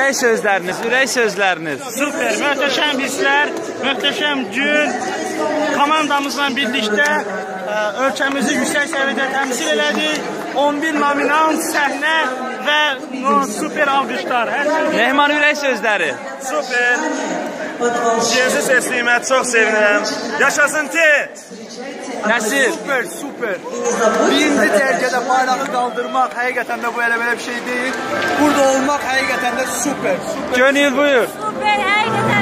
ürək sözləriniz. Super, möhtəşəm hisslər, möhtəşəm gün. Komandamızla birlikdə ölkəmizi yüksək səviyyədə təmsil elədik. 11 nominant, səhnə və super alqışlar. Mehman ürək sözləri. Super. İkinci seçdiyimə çox sevinirəm. Yaşasın T. Nəsir. Super. Birinci dərəcədə bayrağı qaldırmaq həqiqətən də bu elə belə bir şey deyil. Burada olmaq həqiqətən də super. Gönül buyur. Super, həqiqətən